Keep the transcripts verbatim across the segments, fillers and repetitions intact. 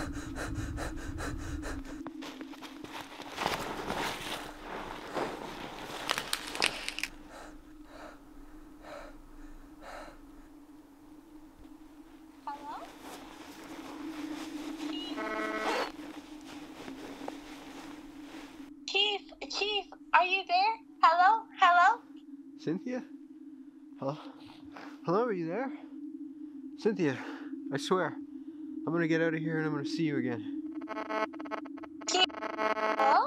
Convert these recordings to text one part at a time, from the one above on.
Chief, are you there? Hello? Hello? Cynthia? Hello? Hello, are you there? Cynthia, I swear, I'm gonna get out of here and I'm gonna see you again. Chief, hello?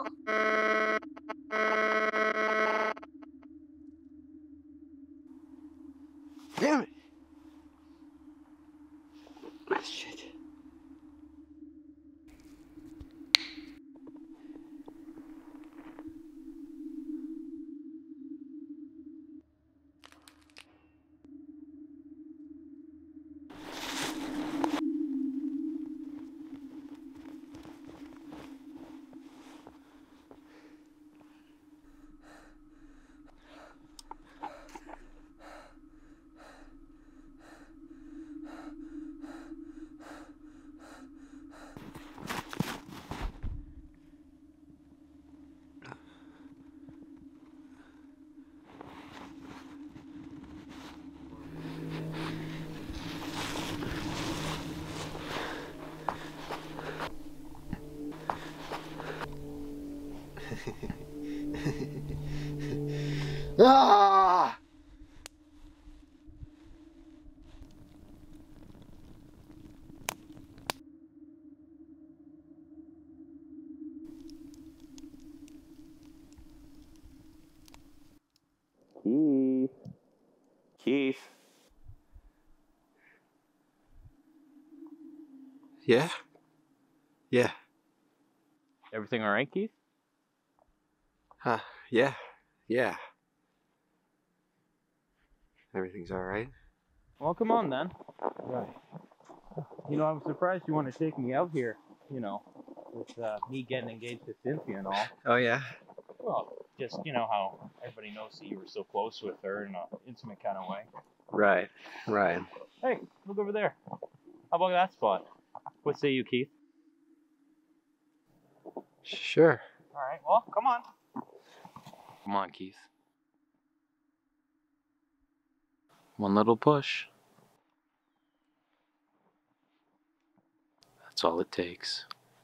Damn it! Ah, shit. Ah! Keith. Keith. Yeah? Yeah. Everything all right, Keith? Huh, yeah. Yeah. Everything's alright. Well, come on then. Right. You know, I'm surprised you want to take me out here, you know, with uh, me getting engaged to Cynthia and all. Oh, yeah? Well, just, you know how everybody knows that you were so close with her in an intimate kind of way. Right, right. Hey, look over there. How about that spot? What say you, Keith? Sure. All right, well, come on. Come on, Keith. One little push. That's all it takes.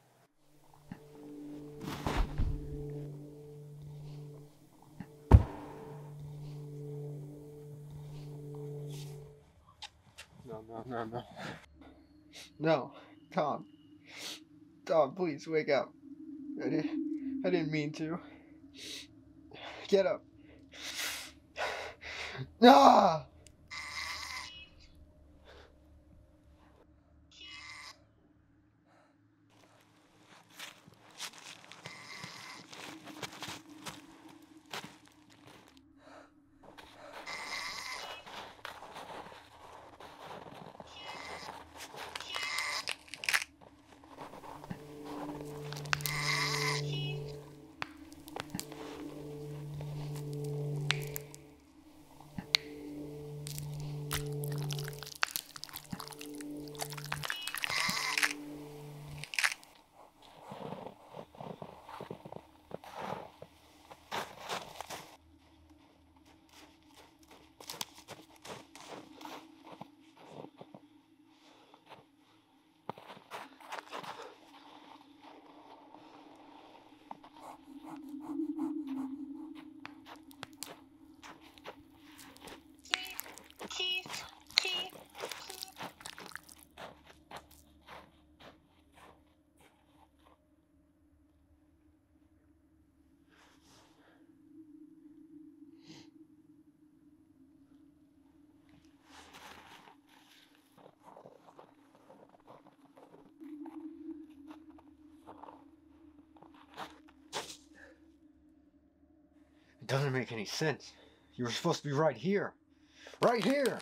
No, no, no, no. No, Tom. Tom, please wake up. I didn't, I didn't mean to. Get up. Ah! Chief, Chief, It doesn't make any sense. You were supposed to be right here. Right here!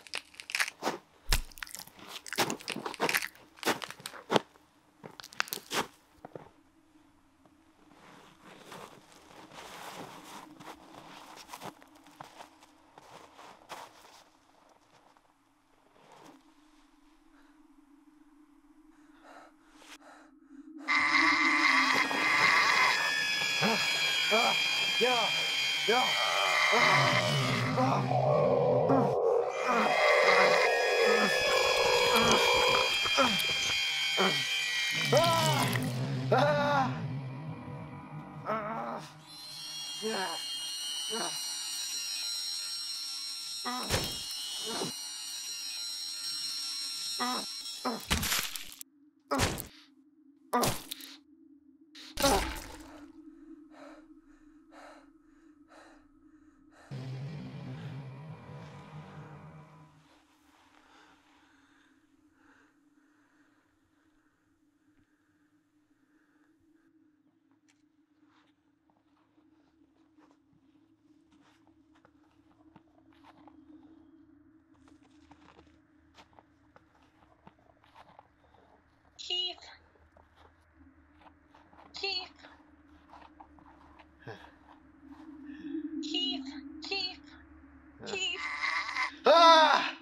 No. Chief. Chief. Chief. Chief. Chief. Ah!